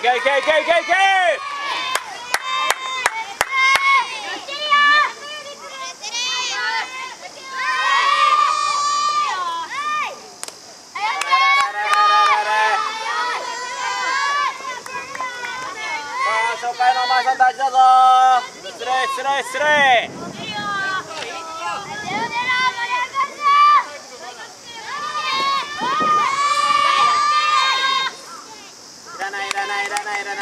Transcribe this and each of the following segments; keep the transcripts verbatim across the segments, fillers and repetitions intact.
けいけいけいけいけ。初回のお前さん大事だぞ。失礼失礼失礼。いらないいらないいらないいらない。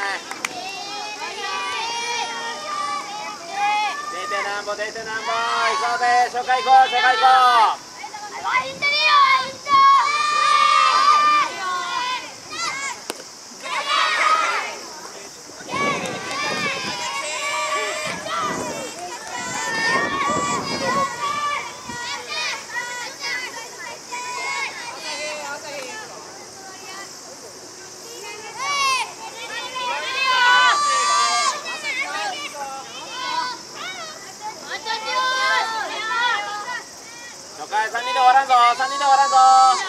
出てなんぼ出てなんぼ。行こうぜ初回行こう初回行こう。初回さんにんで終わらんぞさんにんで終わらんぞ。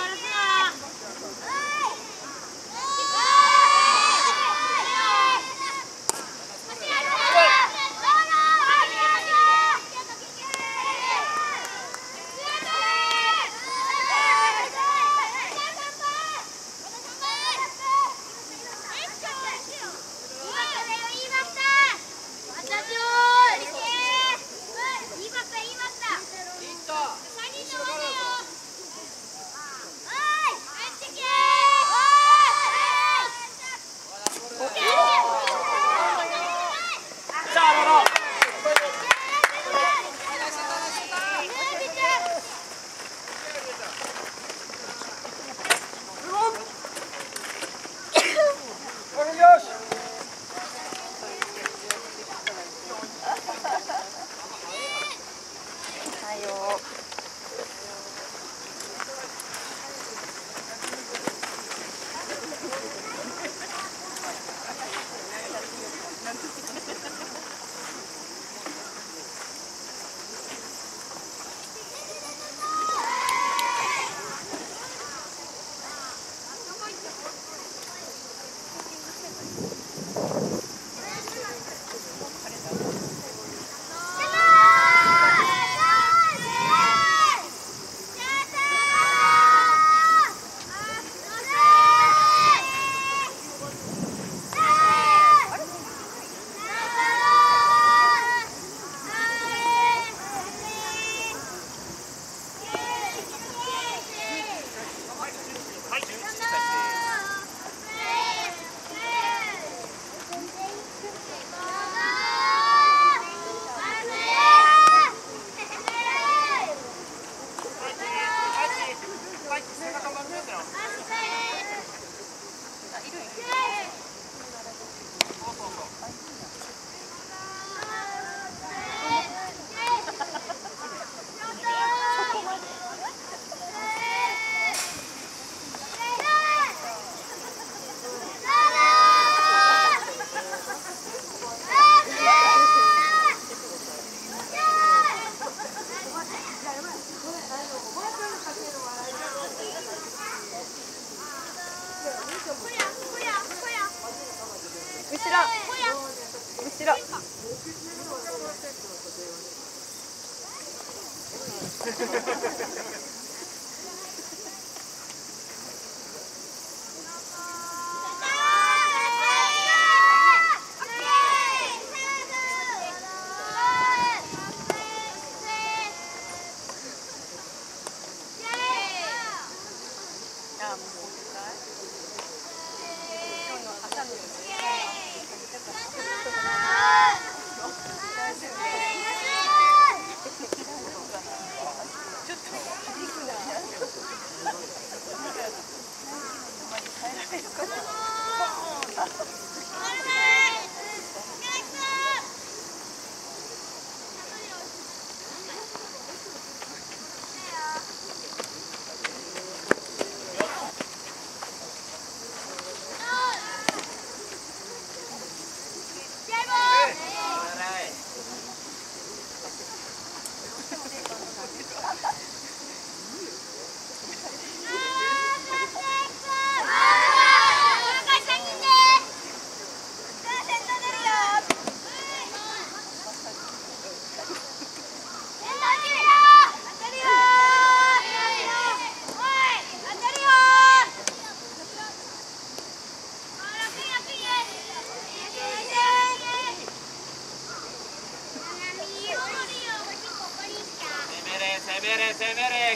後ろ後ろ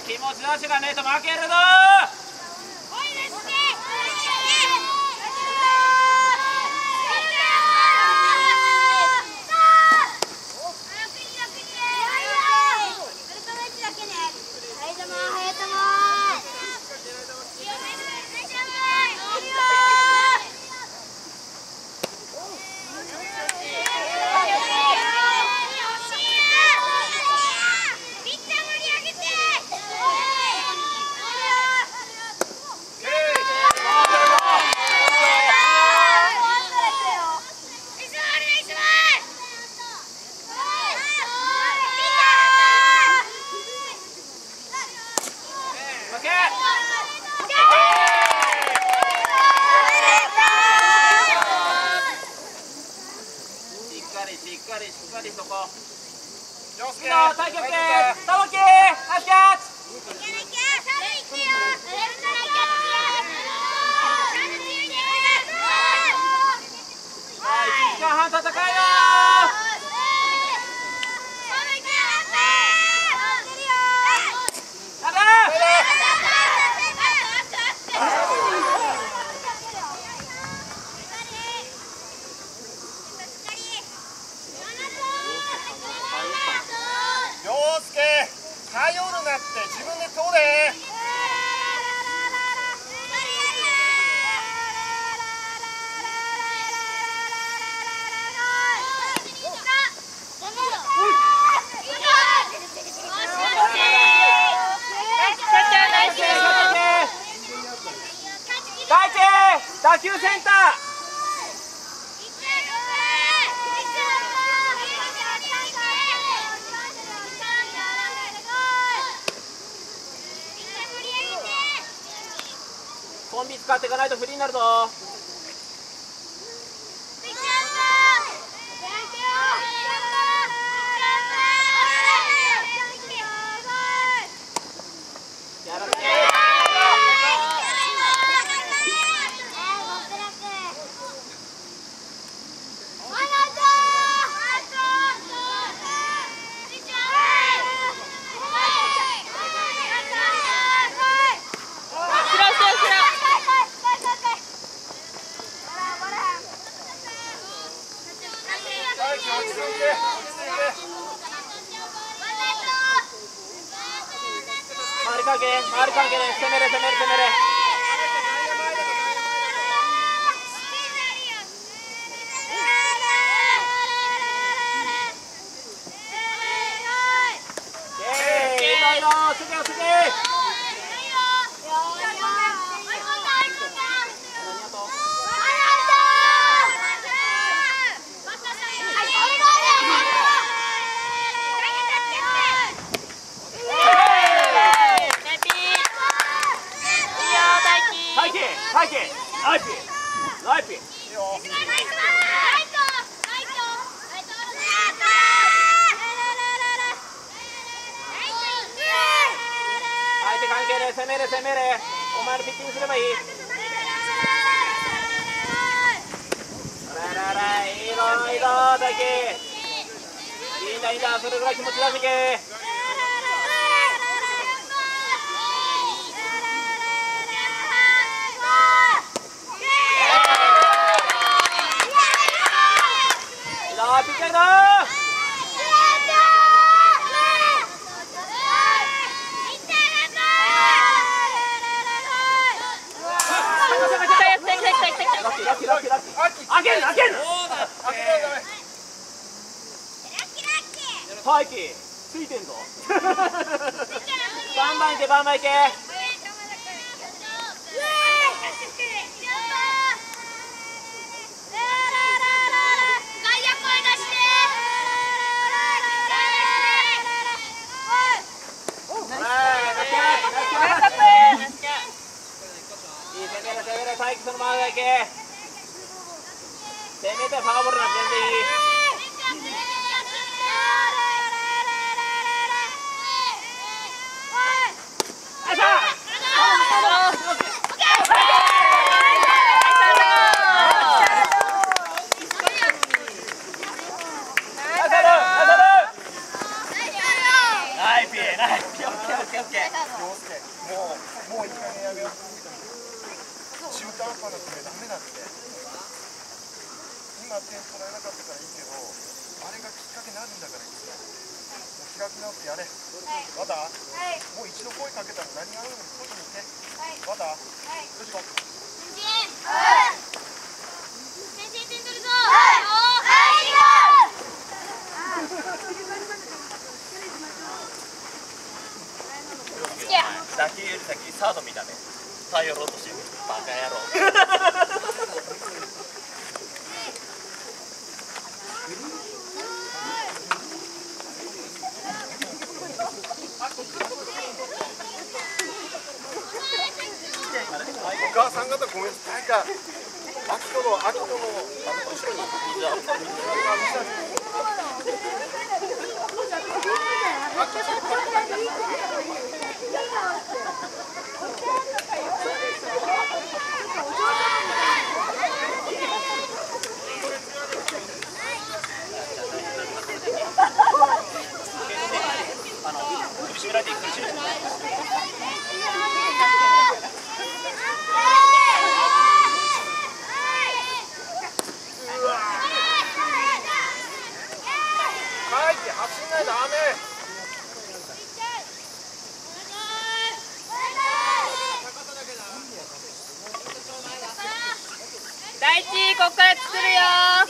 気持ち出してがねえと負けるぞ。しっかりしっかりそこ。次の太極拳、玉木、ナイスキャッチ。はい、いちじかんはん戦いよ。 頼るなって自分で取れ。 大地、打球センター。コンビ使っていかないとフリーになるぞ。やらせて。回りかけ、回りかけで攻めれ攻めれ攻めれ。いいぞいいぞ、次よ次。はいけ、ナイスピー、ナイスピー。いいよ。相手関係ね、攻めれ攻めれ。お前のピッチングすればいい。あららら、いいぞいいぞ、大輝。いいんだいいんだ、それぐらい気持ち出してけ。ピッチャーだ。開ける開ける。大輝ついてんぞ。バンバンいけバンバンいけ。大輝そのままだけ。せめてファーボールなら全然いい。ナイスピーナイスピー、オッケーオッケーオッケー。 点取られなかったからいいけど、あれがきっかけになるんだからいいですよ。もう開き直ってやれ。まだ、もう一度声かけたら何があるのに取りに行って。まだ、よしこ。 先制点取るぞ。 打球より先にサード見たね。頼ろうとしてるバカ野郎。 お母さん方ごめんなさい。なんか秋子の秋子のあの後ろに水ある。 あの首絞められて苦しい。 走んないとダメ。 第一ここから作るよ。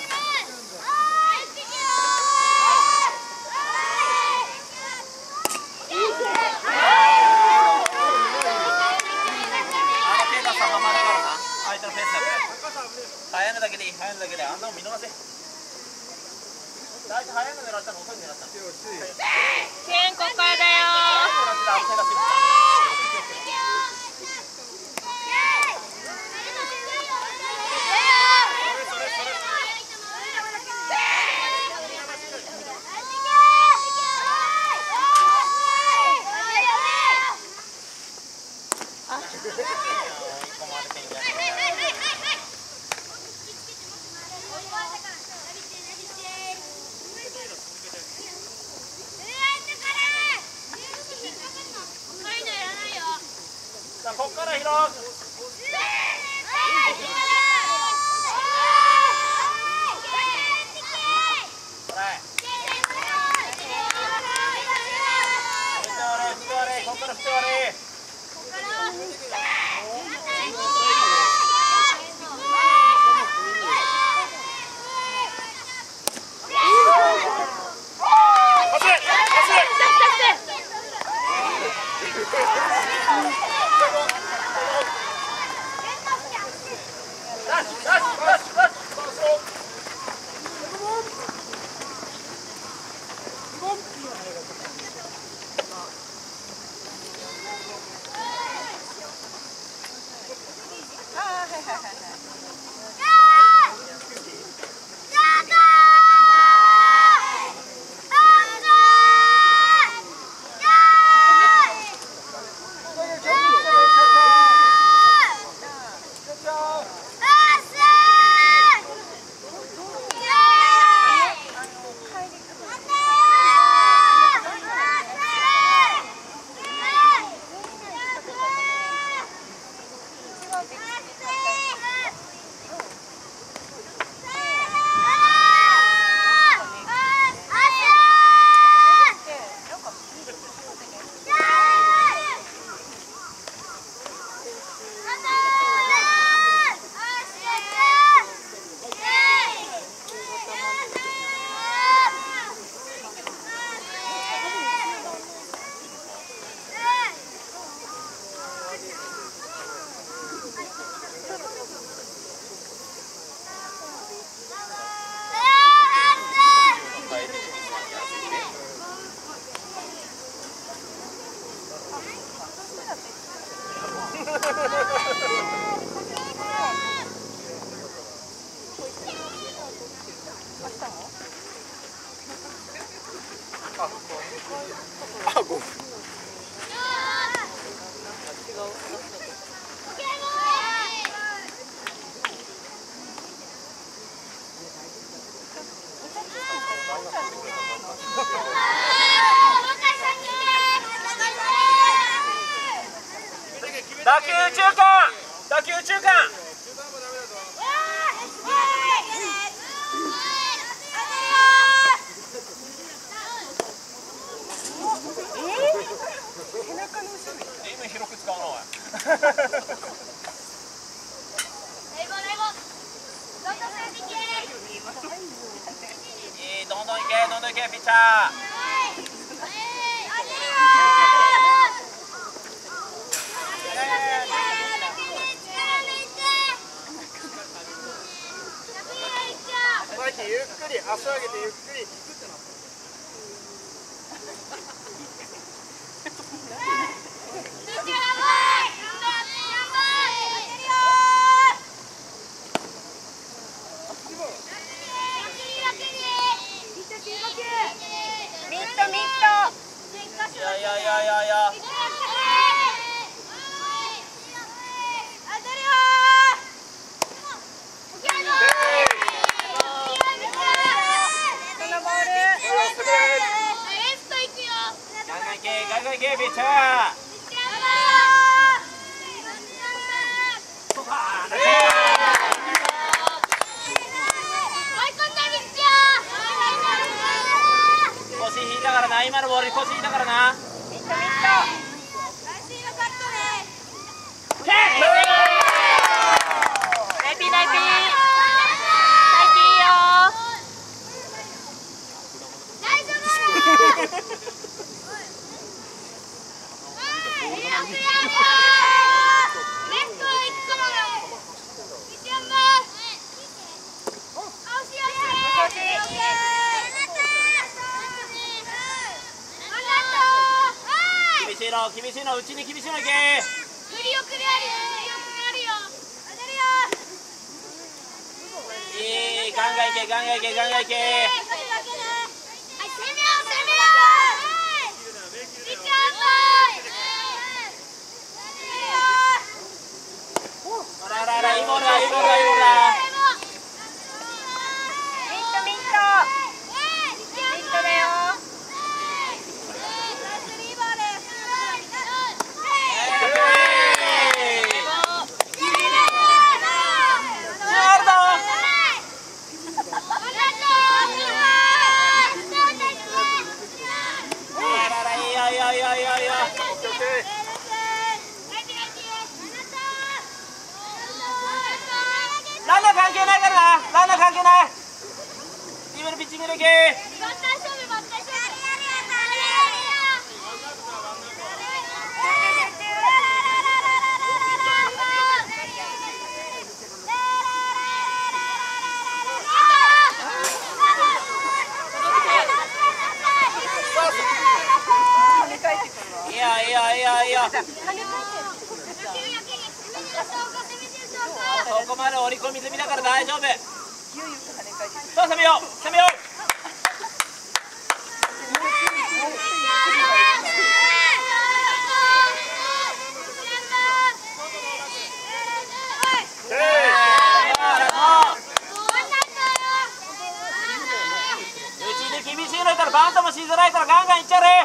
早いのだけでいい、早いのだけで、あんなの見逃せ。大体早いの狙ったの、遅いの狙ったの。 ケンここからだよ。 さあここから広く。ここから振って悪い。 あ、ごめん。 打球中間、打球中間。 いい、どんどんいけ、どんどんいけ、ピッチャー。 マイキーゆっくり足上げてゆっくり。 ミットミット。 いやいやいやいやいや。ガンガンいけ、ガンガンいけ、ピッチャー。腰引いたからな、今のボールに腰引いたからな。 ミットミット。ナイピーナイピー。ナイピーよ。 厳しいの、厳しいの、うちに厳しいのいけ。いい、ガンガンいけ、ガンガンいけ、ガンガンいけ。あらあらあら、いいボールだ、いいボールだ、いいボールだ。 ミットミット。ミットだよ。 いやいやいやいや。ランナー関係ないからな、ランナー関係ない。今のピッチングでいけ。いやいやいやいや。そこまで折り込み済みだから大丈夫。さあ攻めよう、攻めよう。うちで厳しいのいたらバントもしづらいからガンガンいっちゃれ。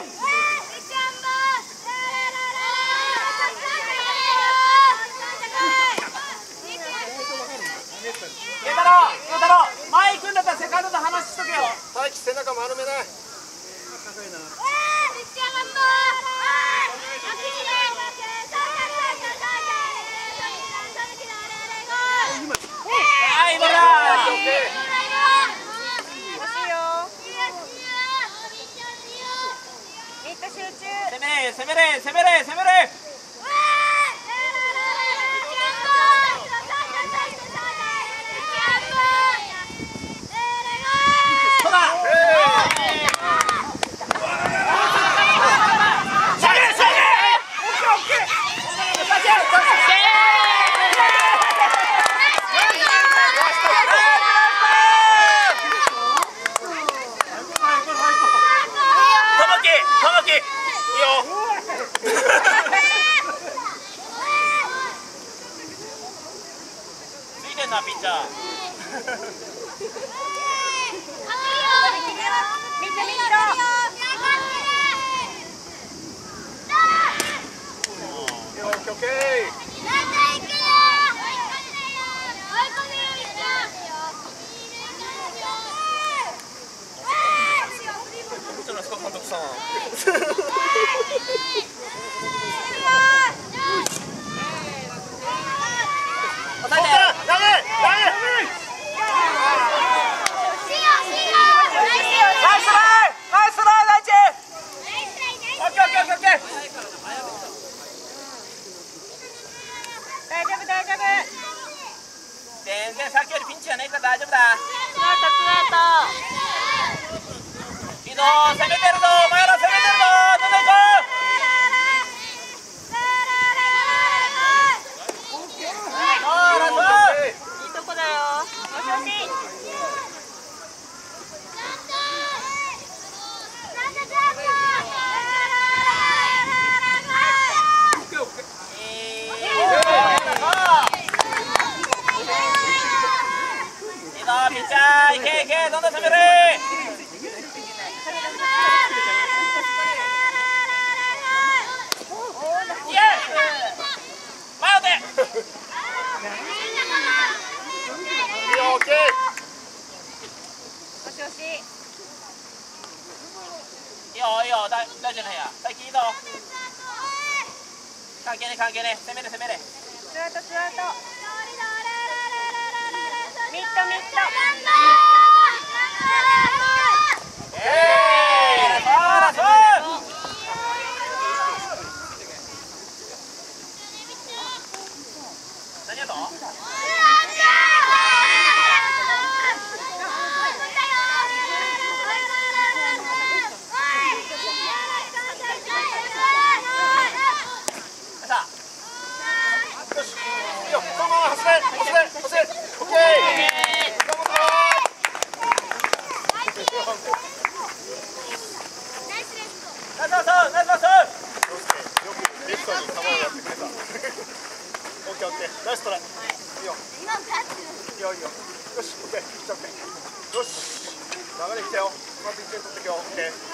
ゆうたろう、ゆうたろう、前行くんだったらセカンドと話しとけよ。 大輝背中丸めない。 はい、ボールだ。 ミット集中。 攻めれ、攻めれ、攻めれ、攻めれ。そうだ。ピッチャー。監督さん。 然さっきよりピンチがないから大丈夫だ。いいぞ、攻めてるぞ、お前ら攻めてるぞ、どんどん行こう。 いいとこだよ。もしもし。 ピッチャー、いけいけ、どんどん攻める。いけ。前をて。 いいよ、オッケー。 もしもし。 いいよ、いいよ、大大丈夫や。最近いいぞ。関係ね、関係ね、攻めれ、攻めれ。 ツーアウト、ツーアウト。ミット、ミット。 何やと？ ナイストライ。いいよ。いいよいいよ。よし、オッケー。よし。流れ来たよ。まずいってん取ってきよう。オッケー。よし。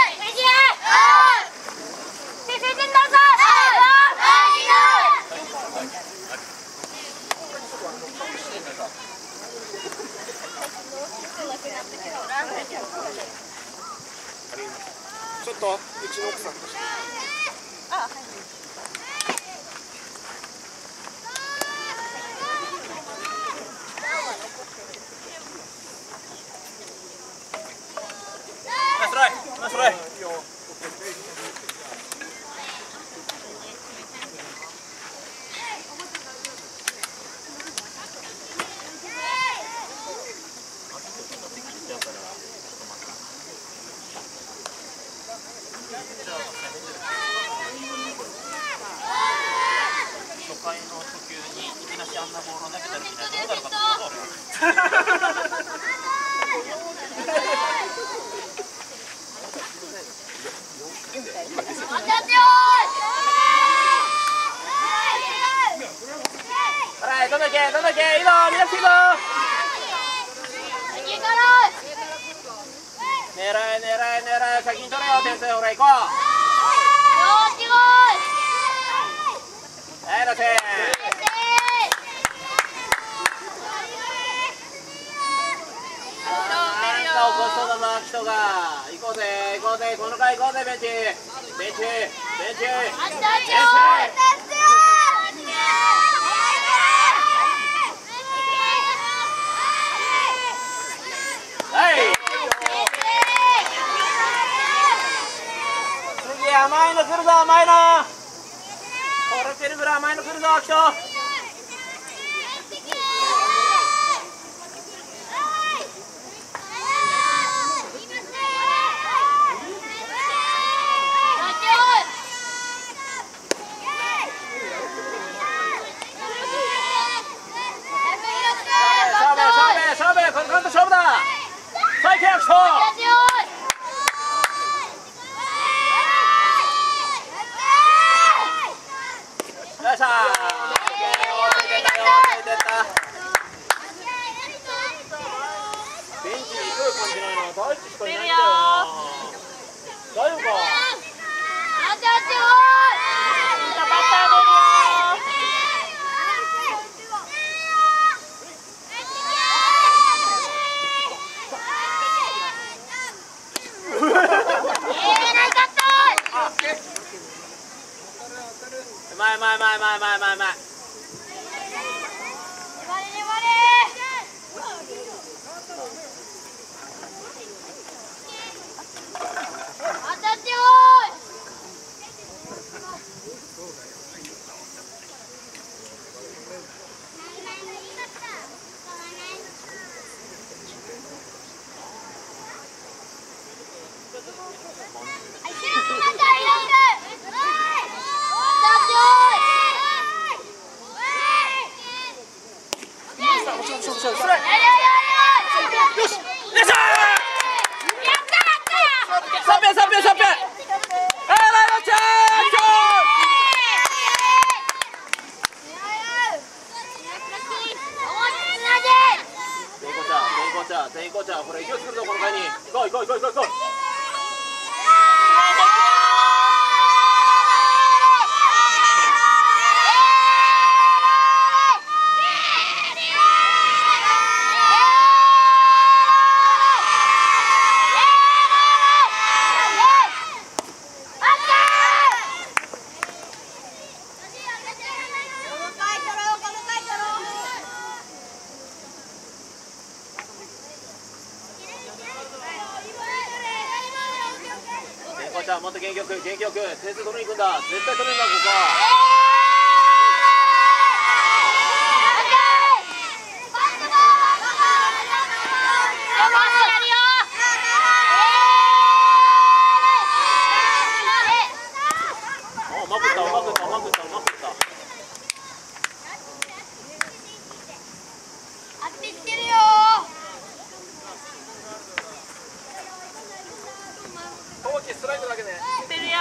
ちょっとうちの奥さんとして。 あ、はい。 ナイストライ。初回の初球にいきなしあんなボールを投げたりしないとどうなるかとはい、どんどんいけ、どんどんいけ、いいぞ、みんな来ていいぞ。狙い、狙い、狙い、先に取れよ、点数、ほら、行こう。はい、ラセー。なんか起こしそうだな、人が。行こうぜ、行こうぜ、この回行こうぜ、ベンチ。ベンチ、ベンチ、ベンチ。はい。次甘いの来るぞ、甘いの。とろけるぐらい甘いの来るぞ、人。勝負、このカウント勝負だ。再契約しよう。よっしゃー。 もちろん勝負しよう。ストライク。よし。 よいしょー。三秒三秒三秒。あー、ライドチャー全員こちゃん、全員こちゃん、全員こちゃん、これ勢いつくるぞ、この回に。行こう行こう行こう行こう行こう。もっと元気よく元気よく点数取りに行くんだ。絶対取れるんだここは。おうまくったうまくったうまくったうまくった。 あってきてるよ。 ストライクだけね。 てるよ。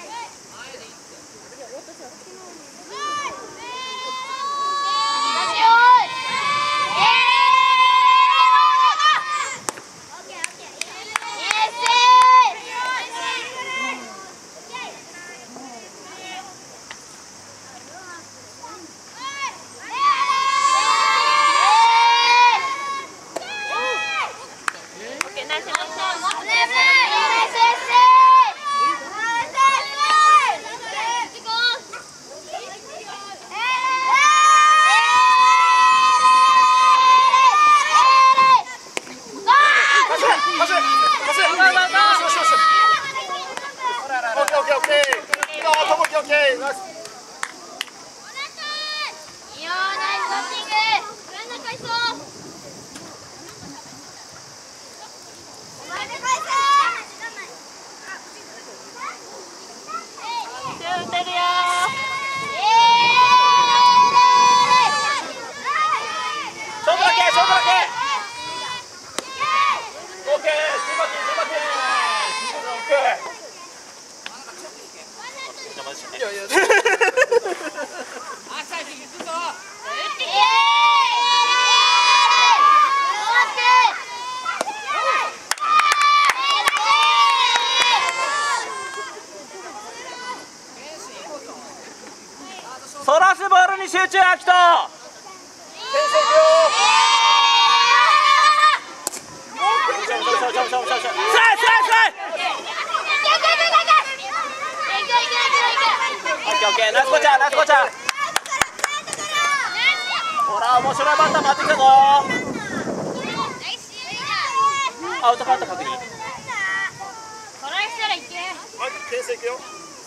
そらすボールに集中、アキト。ナイスコちゃん、ナイスコちゃん。ほら、面白いバッター回ってきたぞ。アウトカウント確認。 トライしたらいけ。 牽制いくよ。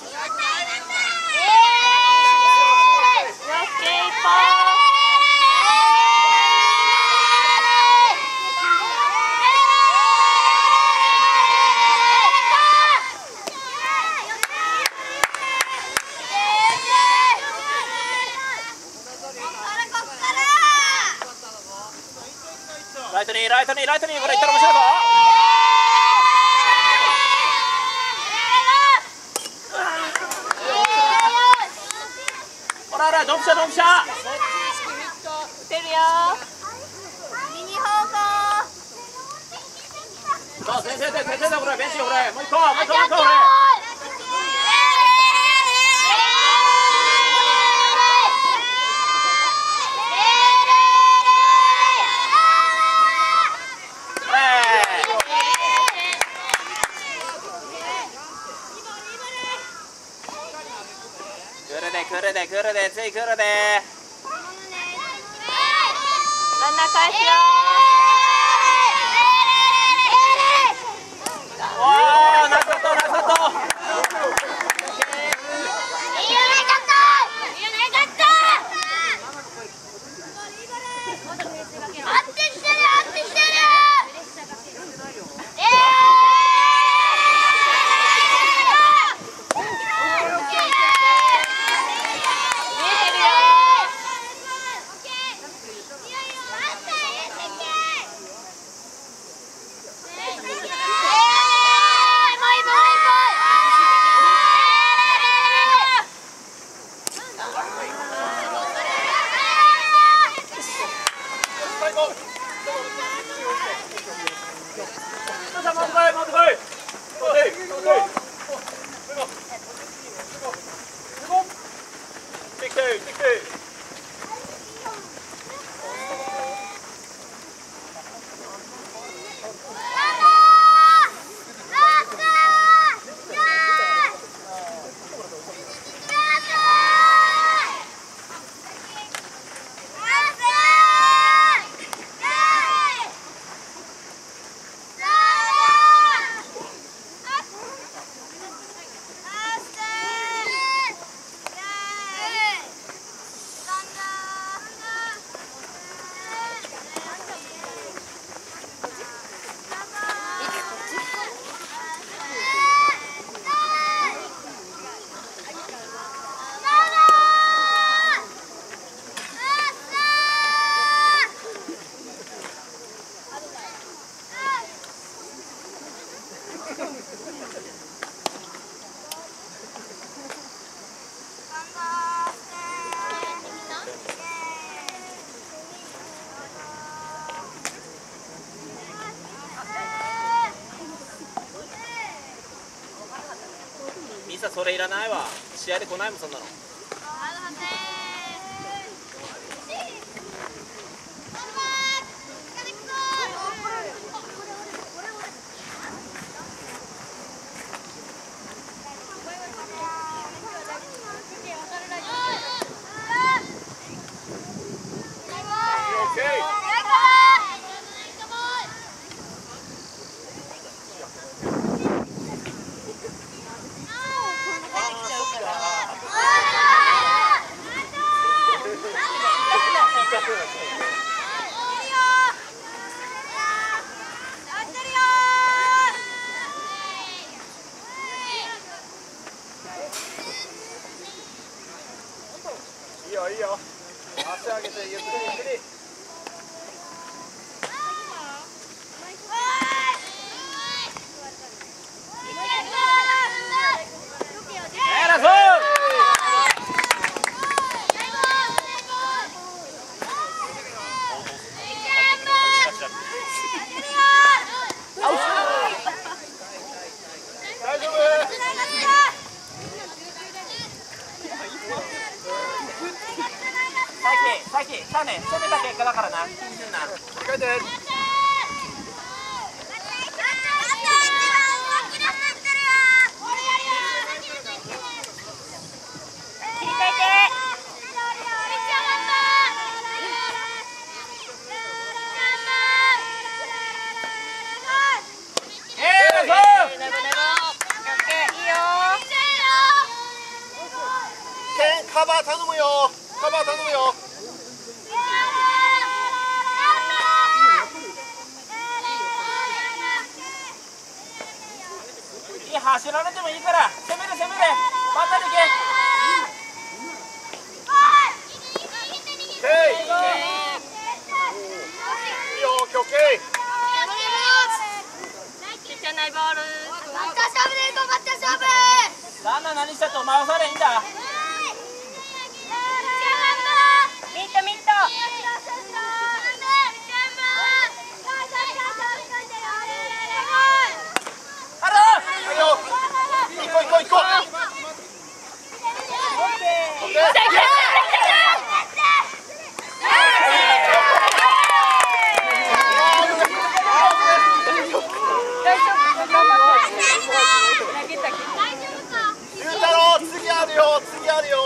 ライトにライトにライトにこれいったら面白いぞ。ほらほらドンピシャドンピシャ。 てるよ。 右方向。 そう先生で先生だこれベンチこれもう一個もう一個もう一個これ。来るで来るでつい来るで。 ランナー返すよ。 おおナイスカットナイスカット。 いいよナイスカット。いいよナイスカット。合ってきてる合ってきてる。えーてるよ。 さそれいらないわ。試合で来ないもんそんなの。 いいよいいよ。足上げてゆっくりゆっくり。大丈夫。 さっき、さあね、攻めた結果だからな。気にすんな。 切り替えて。カバー頼むよ。カバー頼むよ。 いい走られてもいいから攻める攻める。またでけ。 いいよ、オッケーオッケー。 じゃないボール。 バッタ勝負でいこう、バッタ勝負。 旦那何したってお前はされいいんだ。 ミントミント。 あら。 はいよ。行こう行こう行こう。オッケー。ゆうたろう、次あるよ、次あるよ。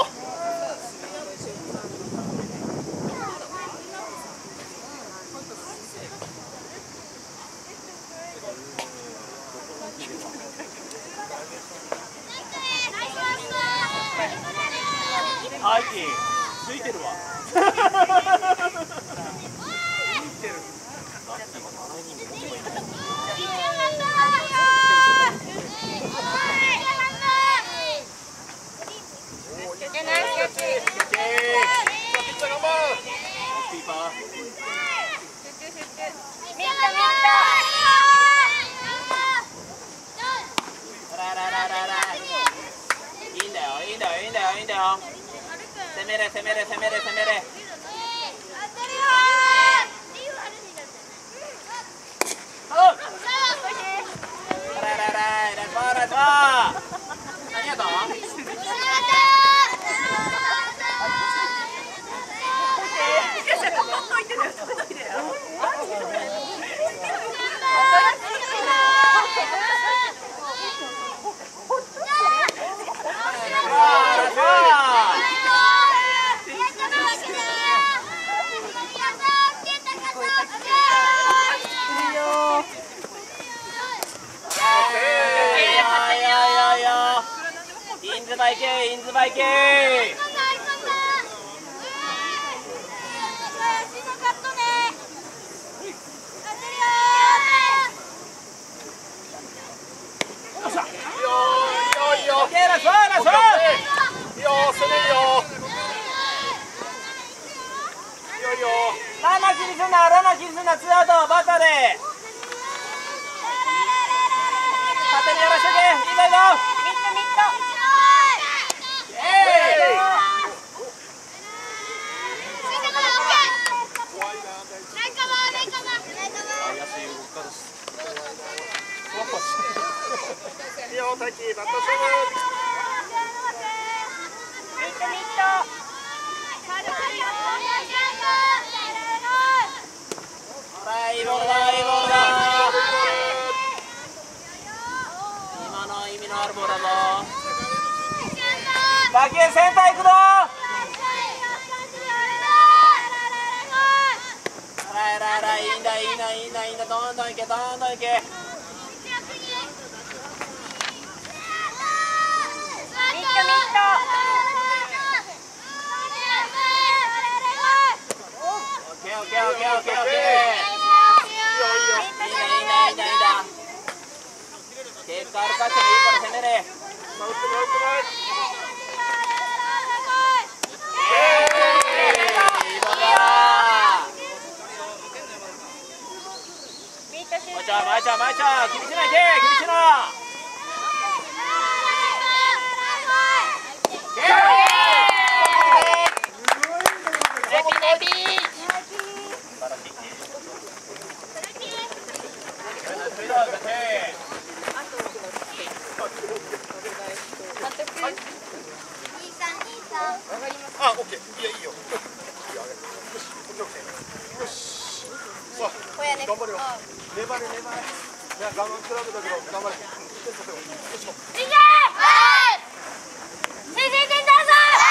はい、ついてるわ。いいんだよ、いいんだよ、いいんだよ、いいんだよ。攻めれ、攻めれ、攻めれ、攻めれ。何やった？インズバイケー、インズバイケー。ランナー気にすんな、ランナー気にすんな、ツーアウト、バッターで。勝手にやらしとけ、いいぞいいぞ。 ミットミット。 いいよ、タキ、バッター勝負。 打球センター行くぞ。あらあらあら、いいんだいいんだいいんだいいんだ、どんどん行けどんどん行け。 ミットミット。 オッケーオッケーオッケーオッケーオッケー。いいんだいいんだいいんだいいんだ。結果歩かしてもいいから攻めれ。まいちゃんまいちゃんまいちゃん、厳しないで厳しいな。 あ、オッケー。いや、いいよ。よし。さあ、頑張れよ。粘れ粘れ。いや、我慢比べだけど、頑張れ。よし。 いけ。はい。先生先生さん。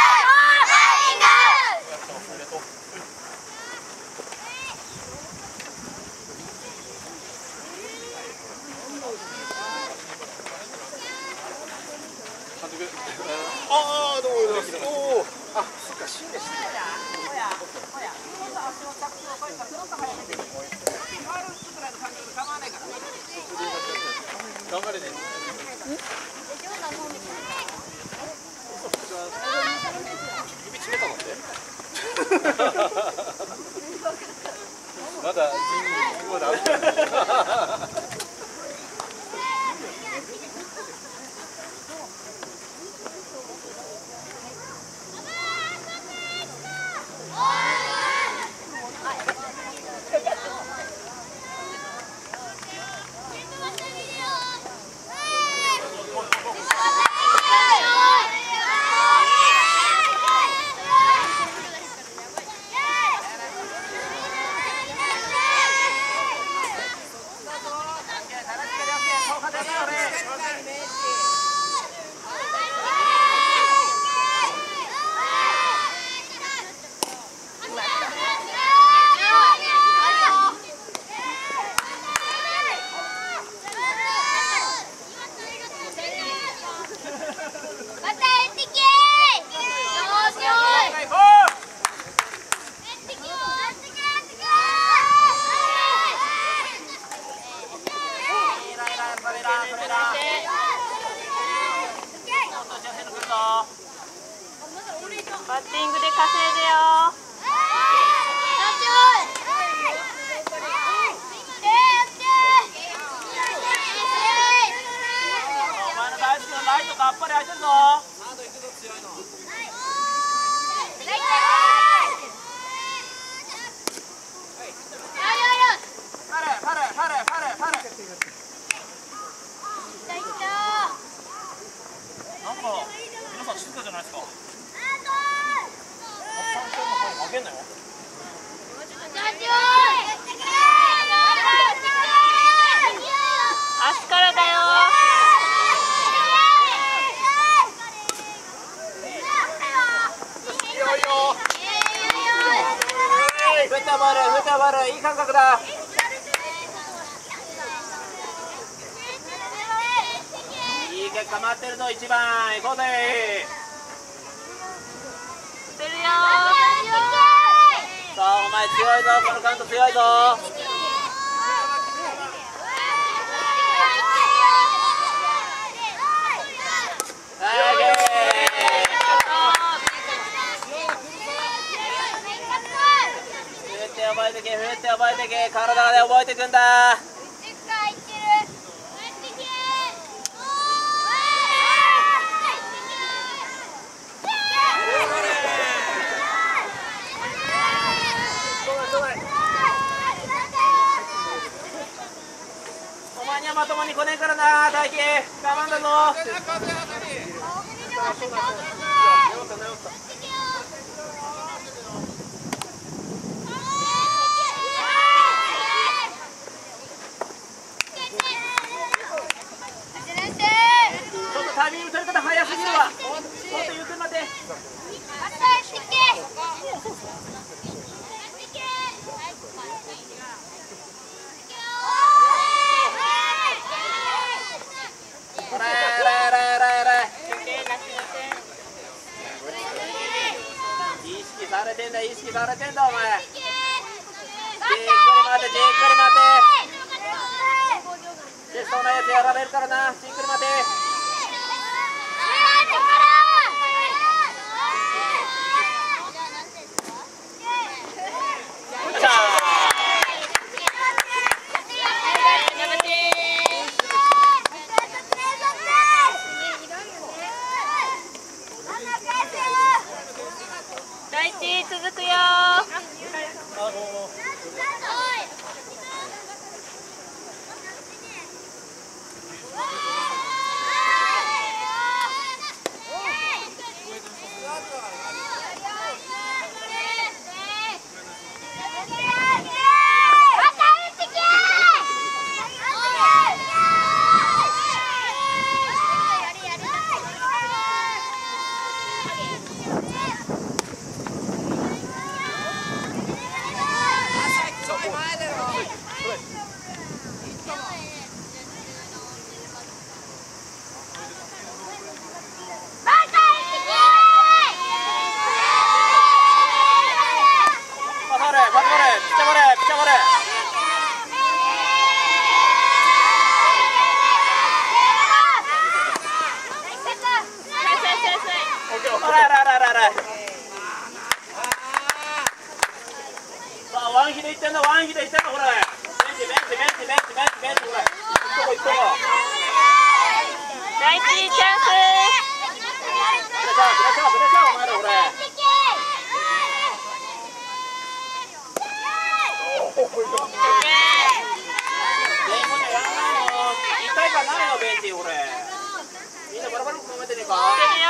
ああ、どうもよろしく。おお。あ、そっか、新でした。頑張れね。指詰めたのって。まだ人まだある。 バッティングで稼いでよ。 お前の大好きなライトがやっぱり開いてるぞ。パレパレパレパレパレ。なんか皆さん静かじゃないですか。負けんなよ。 足からだよ。 いいよいいよ。 振ったボール振ったボール、いい感覚だ。いい結果待ってるぞ。一番行こうぜ。 打てるよ。 さあお前強いぞ、このカウント強いぞ。覚えてけ、振って覚えてけ、体で覚えてくんだ。お前にはまともに来ねえからな、大輝。我慢だぞ。ちょっとタイミング取り方早すぎるわ。もっとゆっくり待って。 てんだお前。じっくり待てじっくり待て。でそんなやつやられるからな。じっくり待て。 大地続くよ。ワンヒでいってんの、ワンヒでいってんの、これ。ベンチ、ベンチ、ベンチ、ベンチ、ベンチ、ベンチ、これ。いっとこ、いっとこ。 大地チャンス。 ブレちゃう、ブレちゃう、ブレちゃう、お前ら、これ。全員もね、やらないの。一体感ないの、ベンチ、これ。みんなバラバラ組めてねえか。 いってるよ。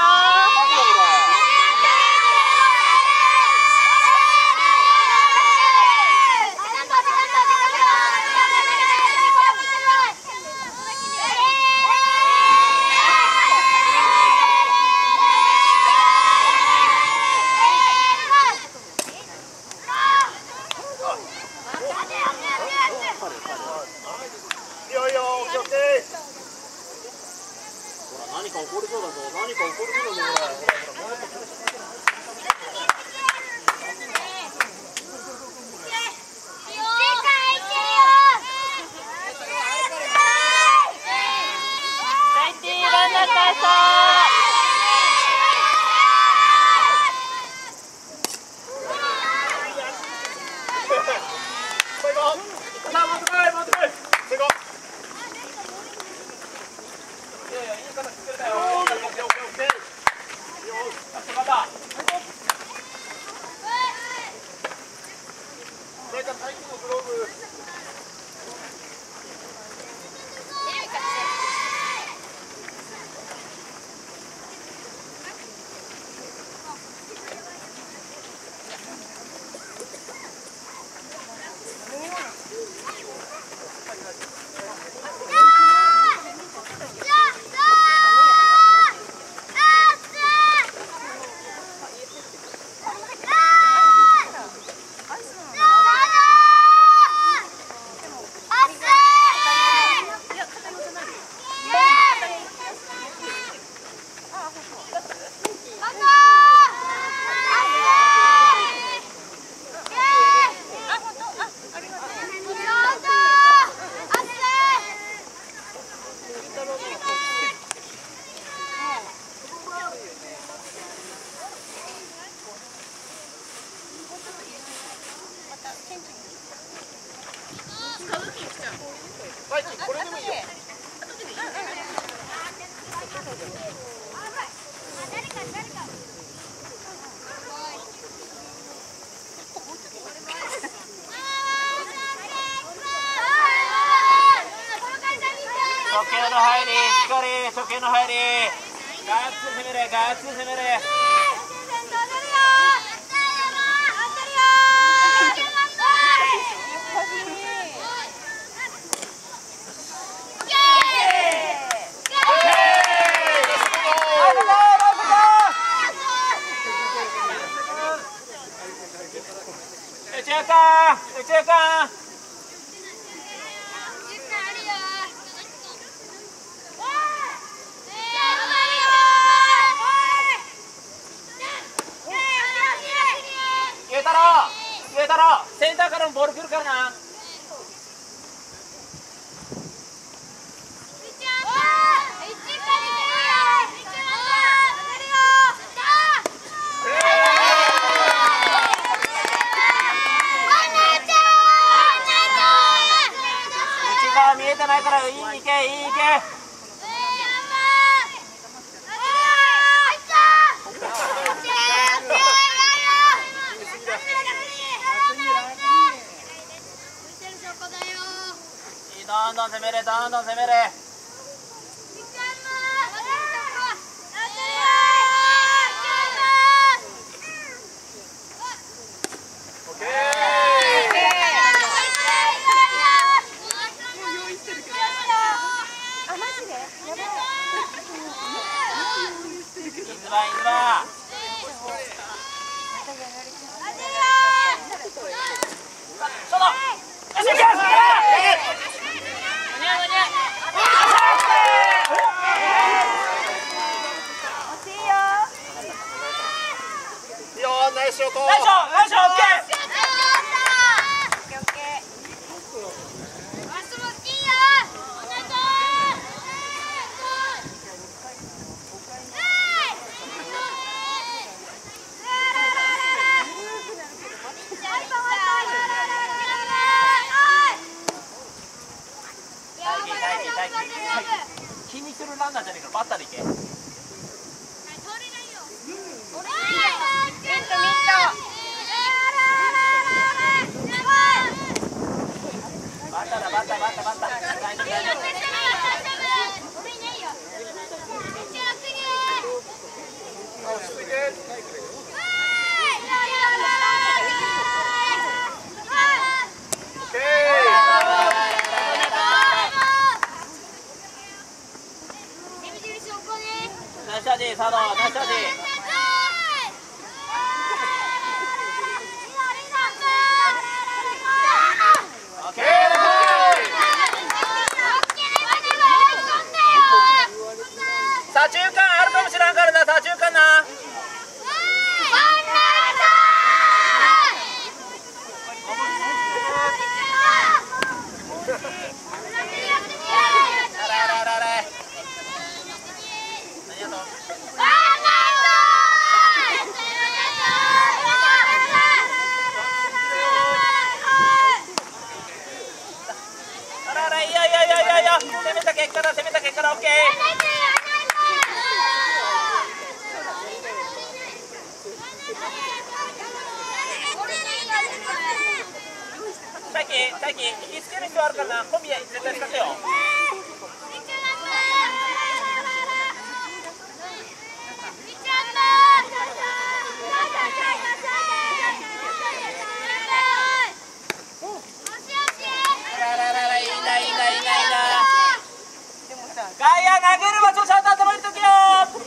何か起こりそうだぞ。何か起こりそうだぞ。 大地ランナー返そう。 さあ、持ってこい、持ってこい。これでもいいよ。初球の入り、しっかり初球の入り。ガッツ攻めれ、ガッツ攻めれ。宇宙間、宇宙間。ゆうたろう。 慶太郎、センターからもボール来るからな。内側見えてないからいい行けいい行け。どんどん攻めれ、どんどん攻めれ。 ナイスショット。 ナイスショット、ナイスショット、オッケー。気にするランナーじゃねえからバッターでいけ。バッターだバッターバッターバッター。大丈夫大丈夫。ナイスチャージ、佐藤、ナイスチャージ。オッケー。左中間あるかもしらんからな、左中間な。攻めた結果だ、攻めた結果だ、オッケー。大輝、大輝、引きつける必要あるからな、コンビ絶対使ってよ。外野投げる場所ちゃんと頭にとけよ。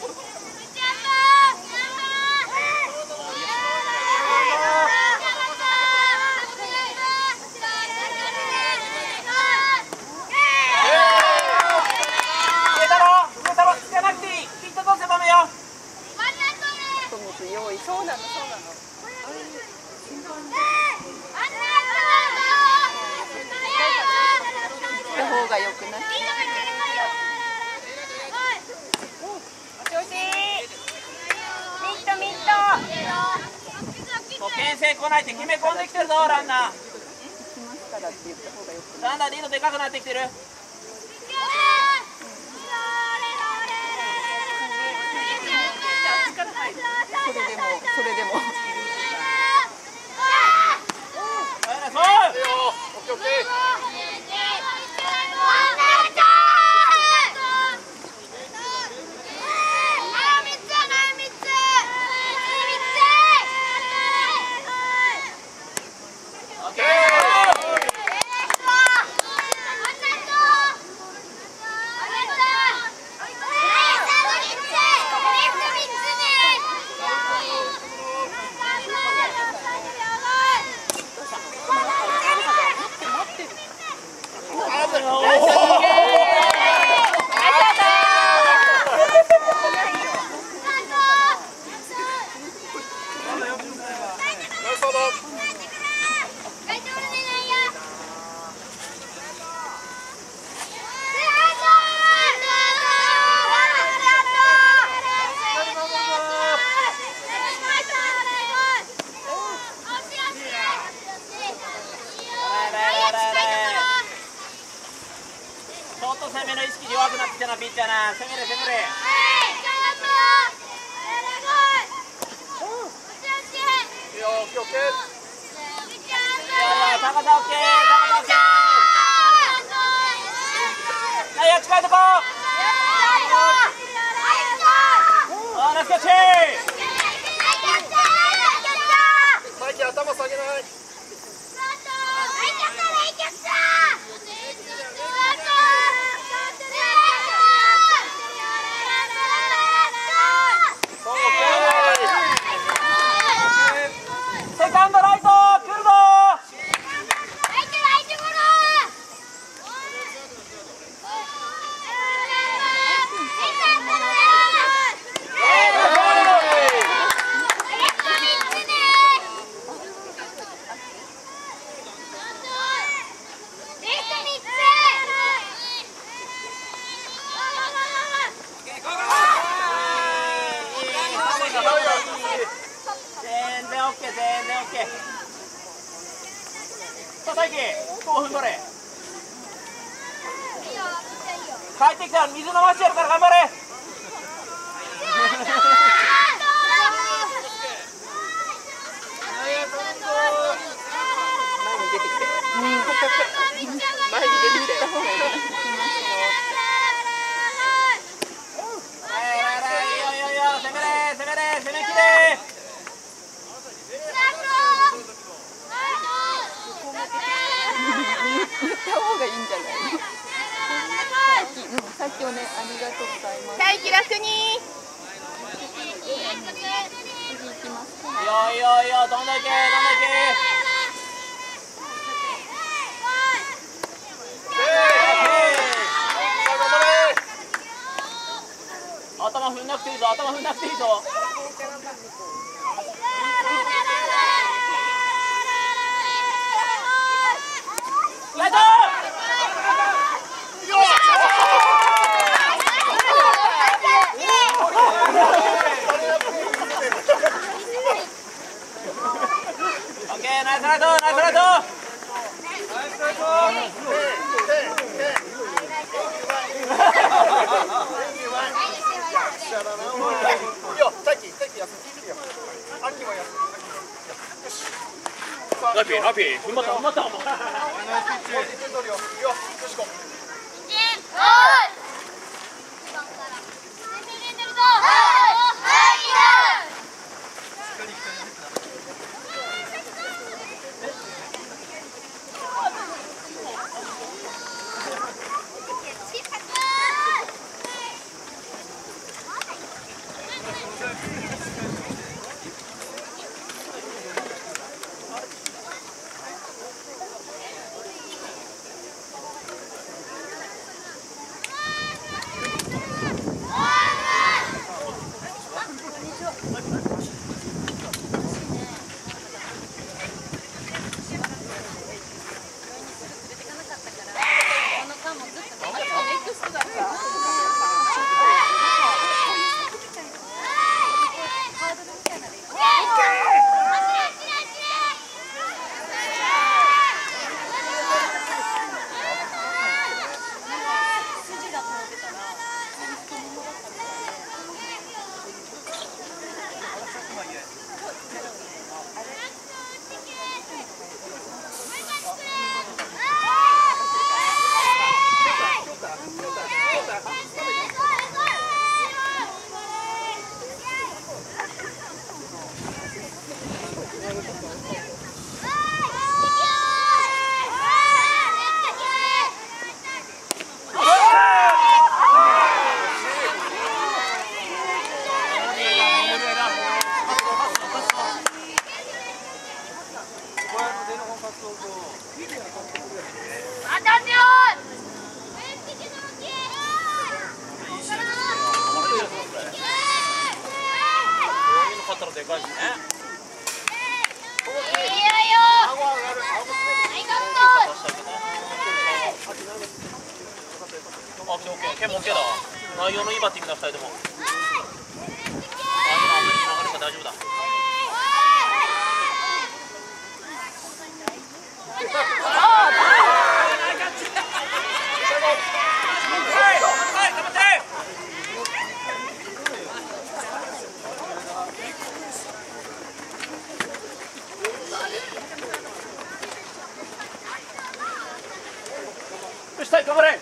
上太郎、上太郎つけなくていい。ヒットどうせばめよ。 用意、そうなの、そうなの。した方が良くない？ もう牽制来ないって決め込んできてるぞ、ランナー。 行きますからって言った方がよくない？ ランナーリードでかくなってきてる。 それでも、それでも。 そう。 オッケーオッケー。 と攻めの意識弱くなってきたな、ピッチャーな。攻めれ攻めれ。 いいよ、オッケーオッケー。 いやいや、高さオッケー、高さオッケー。内野近いとこ。あ、ナイスキャッチ。 マイキー頭下げない。 セカンドライト来るぞ。全然オッケー、全然オッケー。さあ、大輝、ごふん取れ。帰ってきたら水飲ましてやるから頑張れ。 前に出てきて。うん。前に出てきて。 いいよいいよいいよ、攻めれ攻めれ攻めきれ。 言った方がいいんじゃない？さっきをね、ありがとうございます。 大気楽に。 次行きます。 いいよいいよいいよ、どんどんいけどんどんいけ。頭踏んなくていいぞ、頭踏んなくていいぞ。ライト。オッケー、ナイスライト、ナイスライト。 いいよ、大輝、大輝休んでいいよ。アキも休んで。よし。 ラピー、ラピー、踏ん張った、踏ん張った、お前。 いいよ、よしこ。 でかいですね。あ、オッケーオッケー、剣もオッケーだ。内容のいいバッティングだ、ふたりとも。あ、今、流れが大丈夫だ。 よし、タイ頑張れ。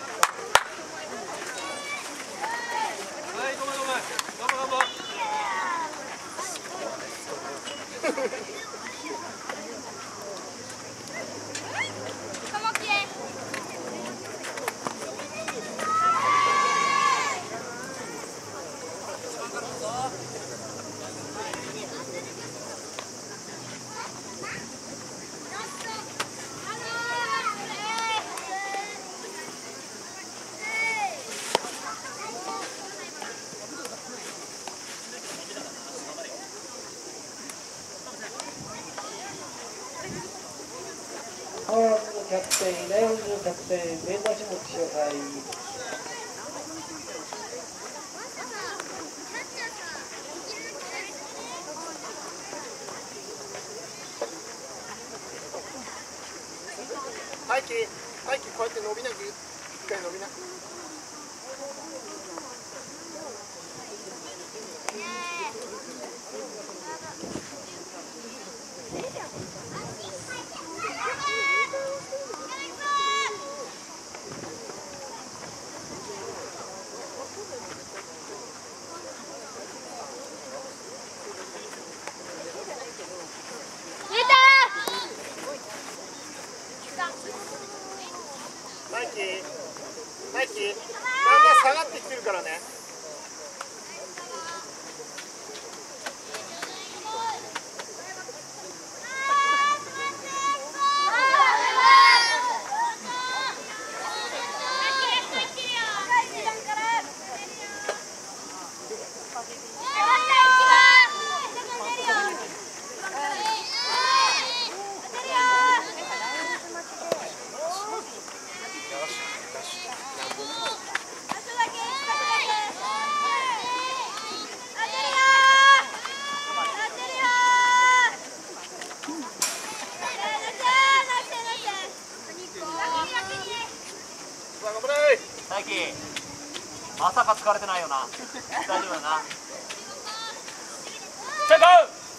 ハワーズのキャプテン、ライオンズのキャプテン、面出し持ってください。 大輝、大輝こうやって伸びなきゃ一回伸びな。大輝、大輝、だんだん下がってきてるからね。 大輝、まさか疲れてないよな。大丈夫だな。チェック。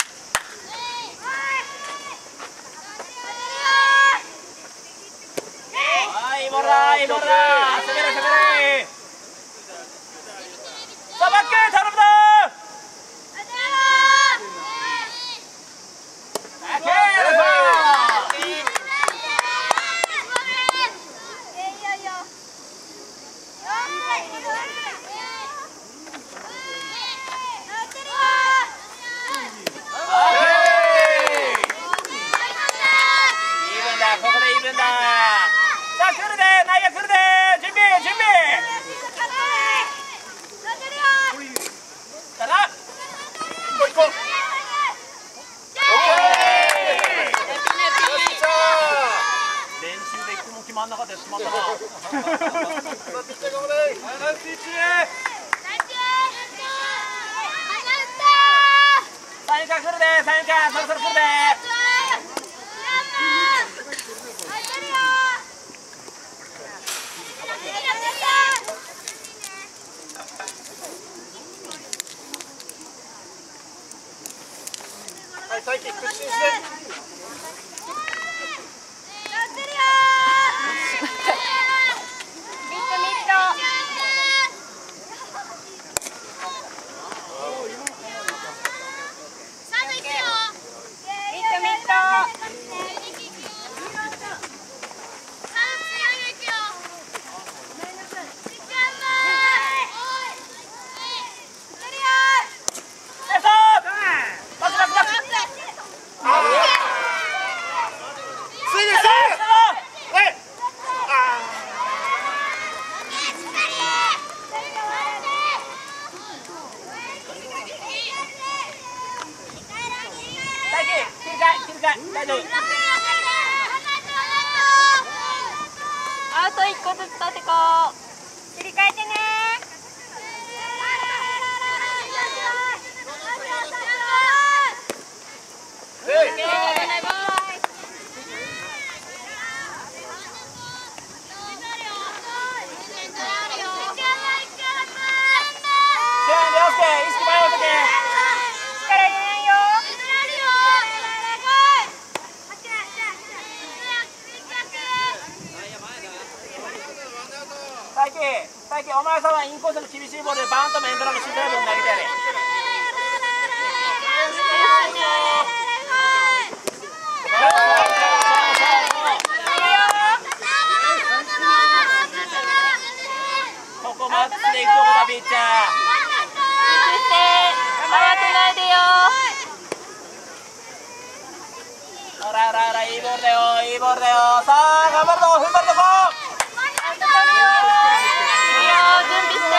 はい、いいボールだ、いいボールだ。攻める、攻める。さあ、バック、頼むぞ。オッケー、やるぞ。ここでイーブンだ。さあ来るで、内野来るで、準備準備。だな。もう一個。練習で一個も決まんなかったよ、決まったな。さあピッチャー頑張れ。はい、ナイスピッチ。三遊間来るで、三遊間そろそろ来るで。 はい、大輝屈伸して。 あと一個ずつ立てこう。切り替えてね。 大輝大輝お前さんはインコースの厳しいボールでバンとメントラのシュートライブに投げてやれ。ここマッチでいくとこだピッチャー。 慌てないでよ。 ほらほらほらいいボールだよいいボールだよ。さあ頑張るぞ踏ん張るとこ。 準備して。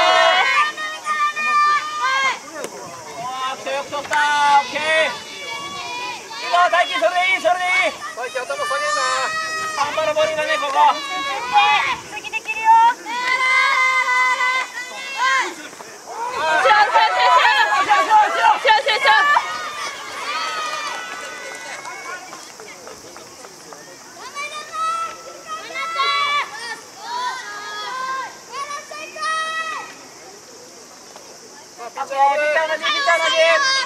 おー来たよく取ったオッケー。いいぞ大輝それでいいそれでいい。 大輝頭下げんな。 半端のボールがねここ。 次できるよ。 ピッチャー同じピッチャー同じ。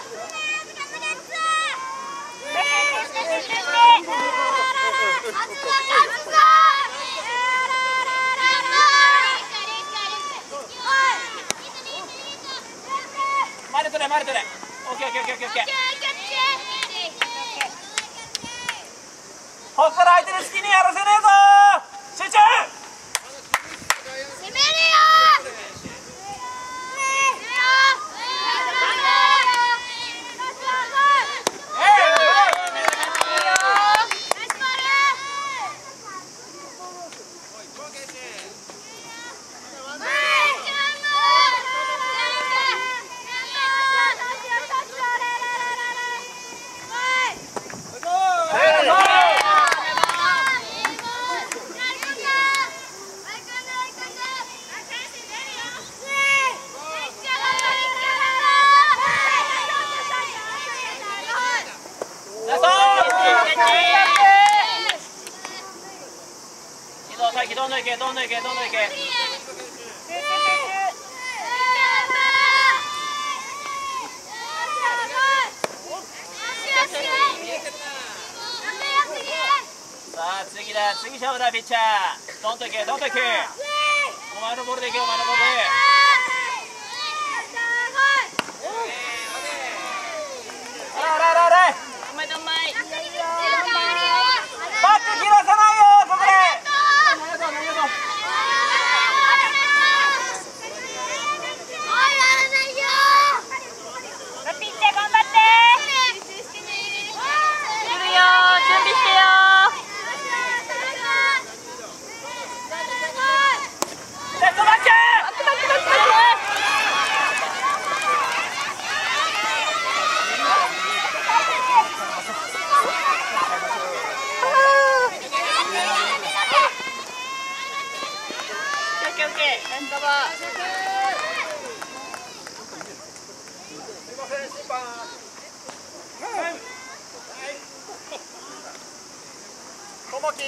前で取れ前で取れ。オッケーオッケーオッケーオッケーオッケー。こっから相手の好きにやらせねえぞ。集中。 攻めるよ。 どんどんいけどんどんいけどんどんいけ。さあ次だ次勝負だピッチャー。どんどんいけどんどんいけ。お前のボールでいけお前のボールで。あらあらあら。 お前どんまい。 バック切らさないよここで。 小牧。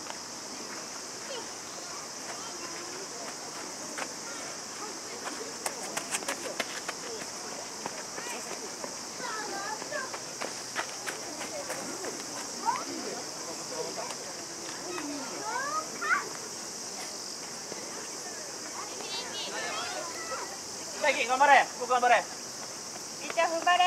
大輝頑張れ僕頑張れ。 いっちゃん踏ん張れ。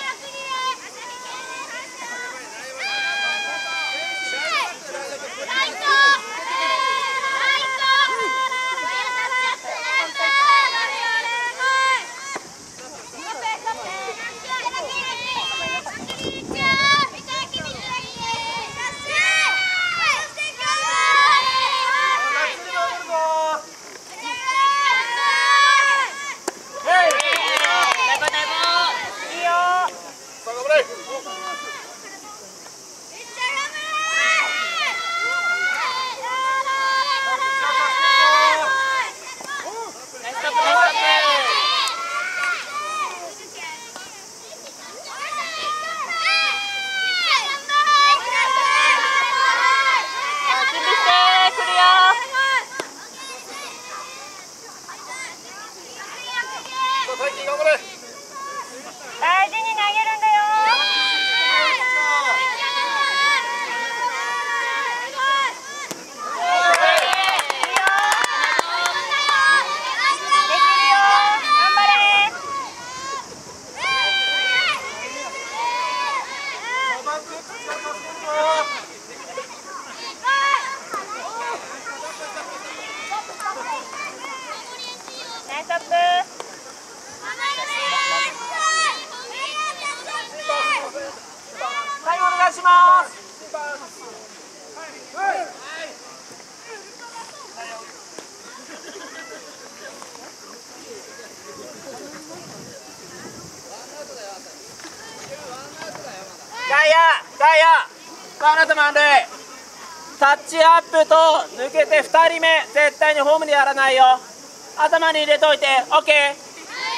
大事に投げるんだよ。 イヤー。さああなた満塁。タッチアップと抜けてふたりめ、絶対にホームでやらないよ。頭に入れといて。 OK。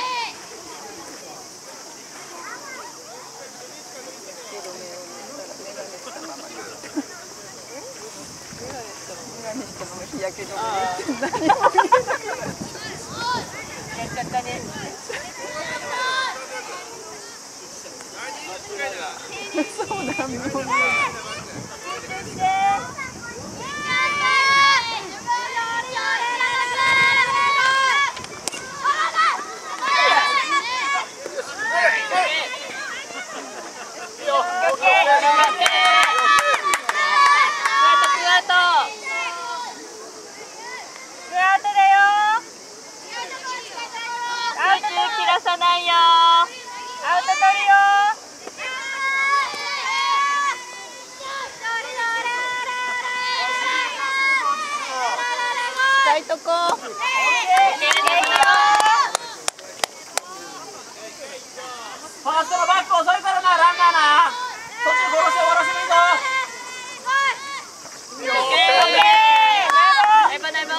日焼け止め何も見えなくなっちゃったね。そうなんだ。とこ。ファーストのバック遅いからな、ランナーな。途中殺して終わらせるぞ。ナイバナイバ。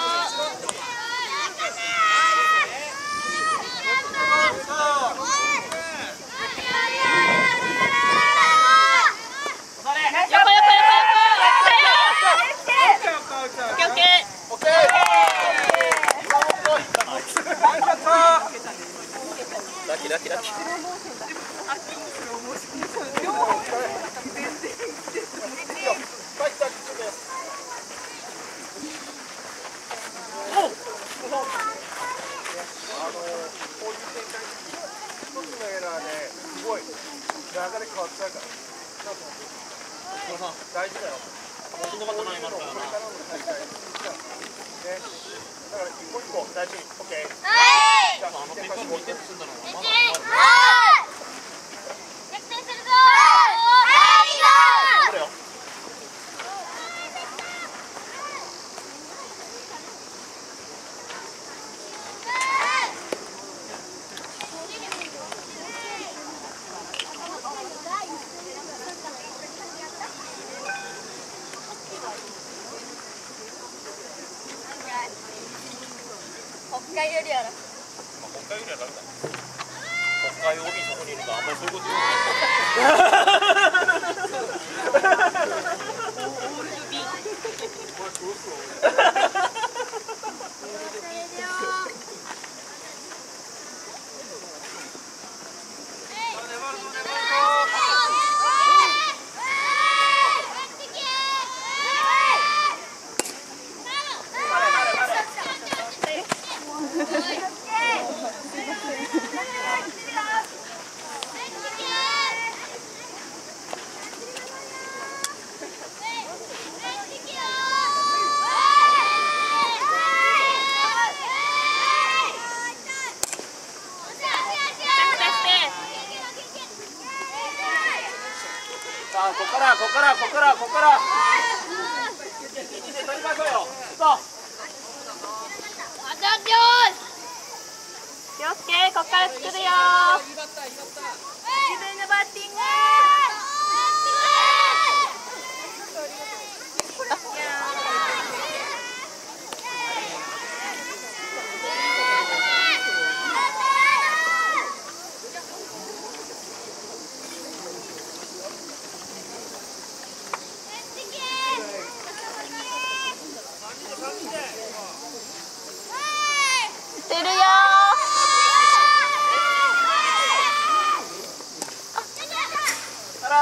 ラッキーラッキーラッキー。大事だよ。そんなことないますからな。だから一個一個大事に。オッケー。はい。じゃああのペーパーに点積んだのはまだはい。逆転するぞ。はい。これよ。北海よりやろ。まあ北海よりはダメだ。北海 オービー そこにいるとあんまりそういうこと言うここからここからここからここから一で取りましょうよ。そう気をつけ、ここから作るよ。自分のバッティング。してるよー。あら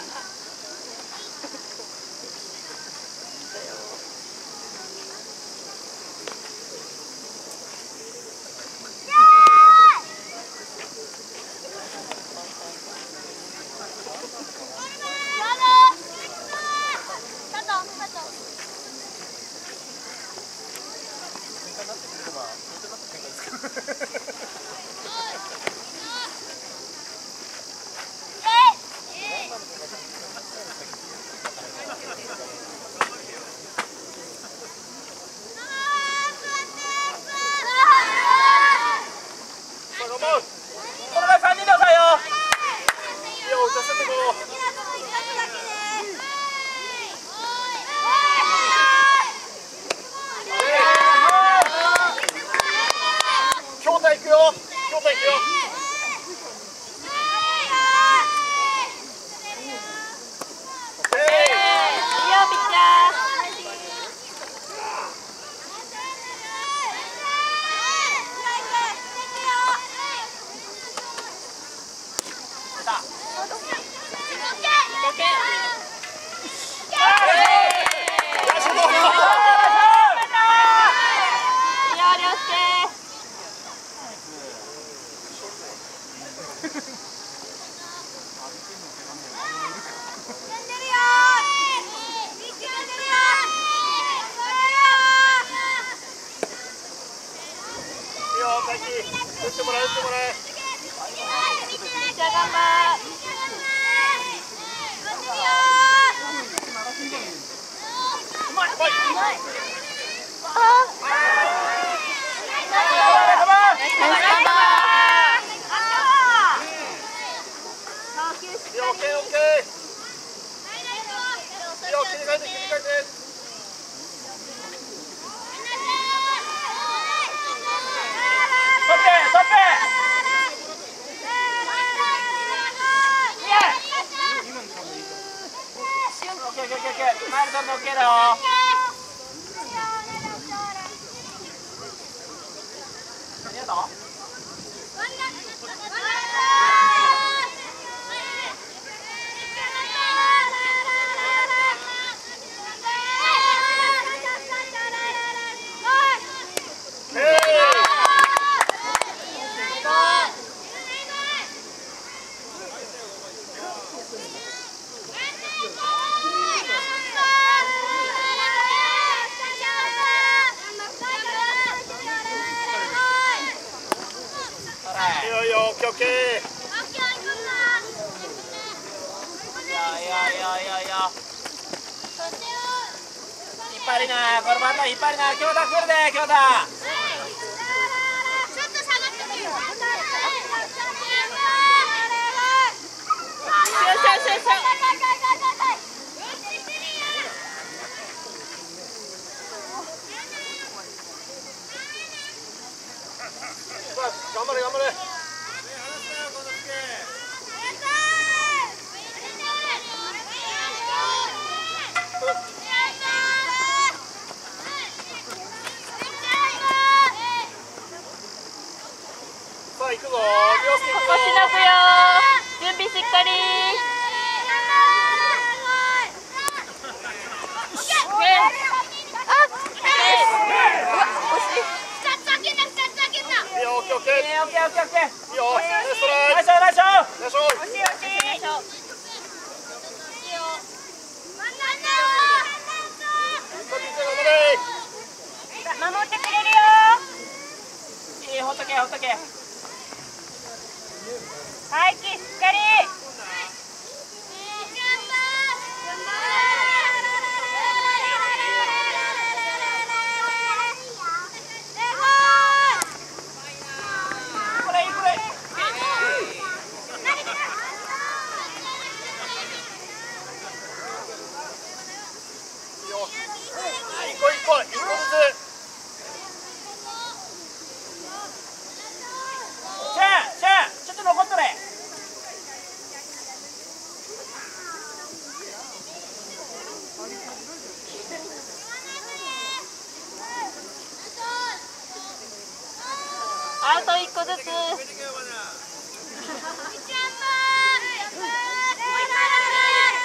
い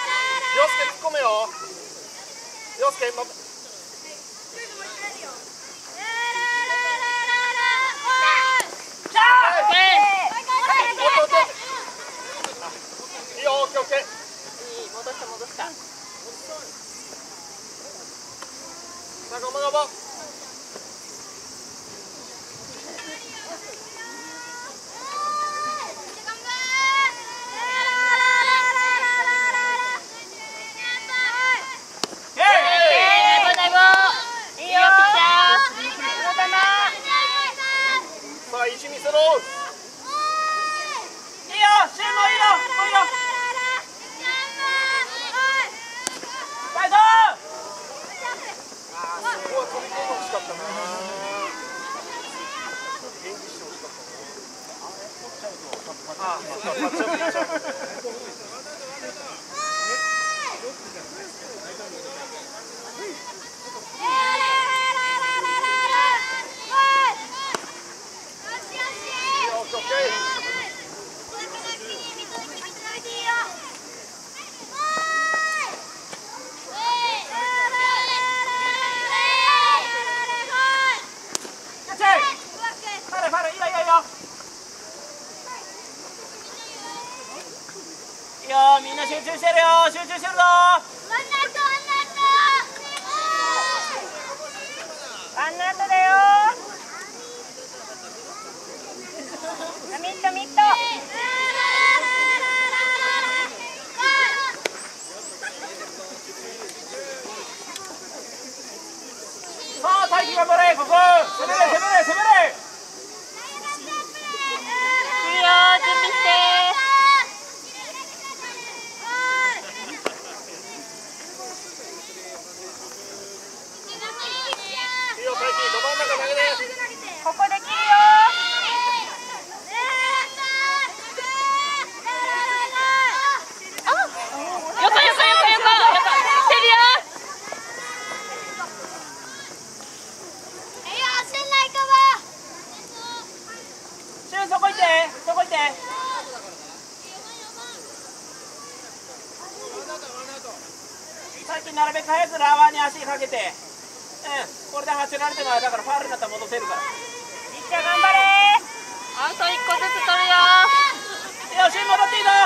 よ。陽介の。いいよ、オッケーオッケー。 いい、戻した戻した。 さあ、頑張頑張。さあ、石見せろ。 いいよ、シューもいいよ、もういいよ。ファイト。 あー、そこは飛び込んでほしかったな。演技してほしかったな。ああ、そうか、タッチアップしちゃう。 いいよ、みんな集中してるよ、集中してるぞ。ワンナウトだよ。ミットミット。さあ、大輝頑張れ、ここ。攻めれ、攻めれ、攻めれ。いいよ、準備して。ここで切るよ。横横横横横来てるよ。シュー、そこ行ってそこ行って。最近なるべく早くラバーに足かけて。うん、これで走られてもだからファウルになったら戻せるから。りっちゃん頑張れ。あといっこずつ取るよ。よし、戻っていいぞ。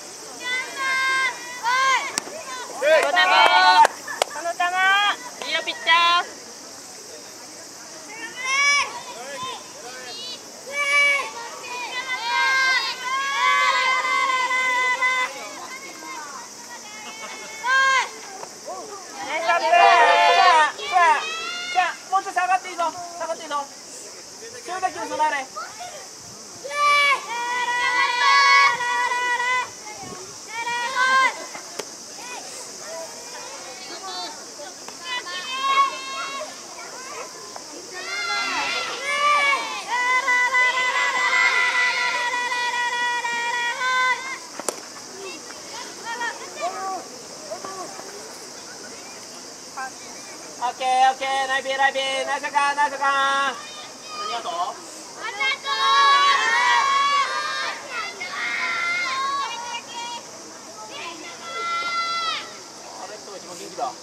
この球この球いいよ、ピッチャー。もうちょっと下がっていいぞ、下がっていいぞ。それだけに備えれ。オッケーオッケー、ナイビーナイビー、ナイスカンナイスカン。ありがとう。あれ、人が一番元気だ。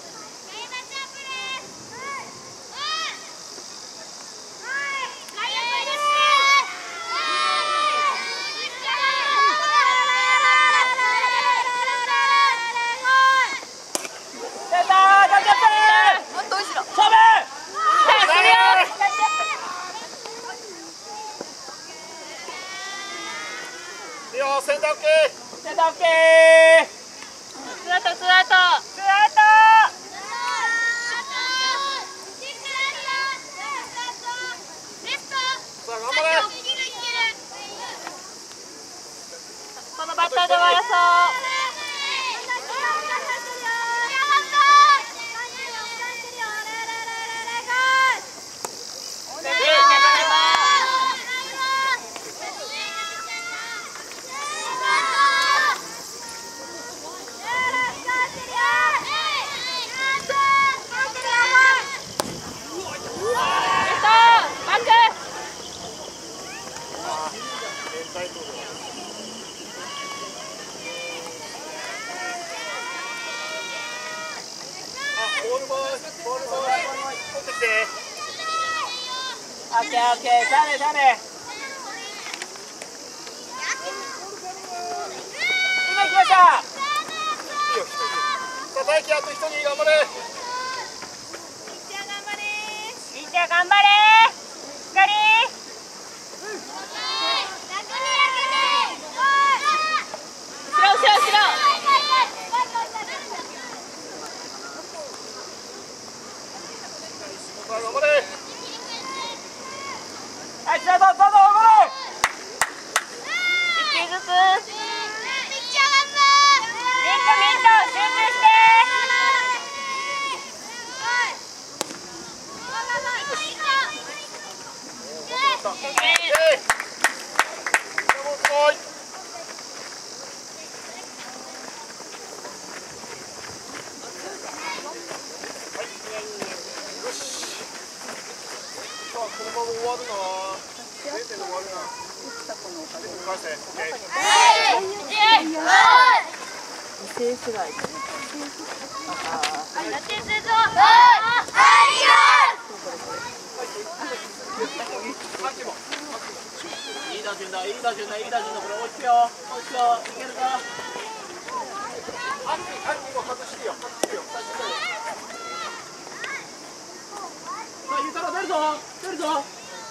センターオッケー。 センターオッケー。ツーアウトツーアウトツーアウト。 ボールボールボールボール取ってきて。 オッケーオッケー、しゃあねしゃあね。今行きました。 いいよ、一人。さあ、大輝あと一人頑張れ。 みっちゃん頑張れ。光。後ろ後ろ後ろ。 さあ、頑張れ。 はい、どうぞどうぞ頑張れ。 一球ずつ。みっちゃん頑張れ。ミントミント集中して。 このまま終わるな。ゼロてんで終わるな。返せ。オッケー。 犠牲フライ。 いい打順だ、いい打順だ、いい打順だ。これ落ちよ、落ちよ、いけるか。 アンキ、アンキも外してよ。外してよ。 さあ、ゆうたろう出るぞ、出るぞ。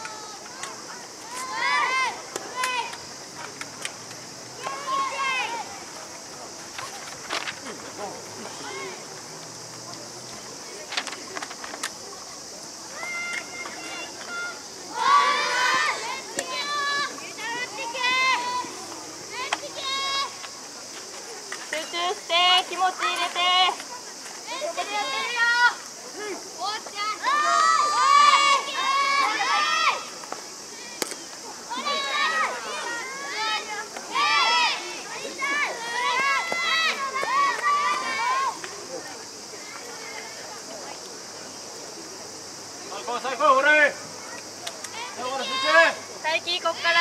集中して気持ち入れて。 最高、ほれ。 大輝こっから。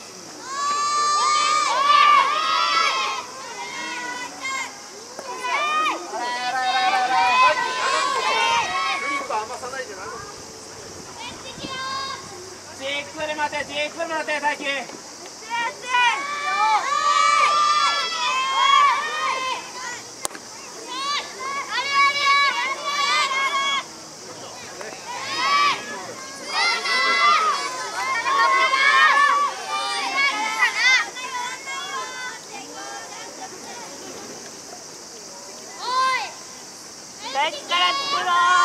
じっくり待て、じっくり待て、大輝。 大輝から作ろう。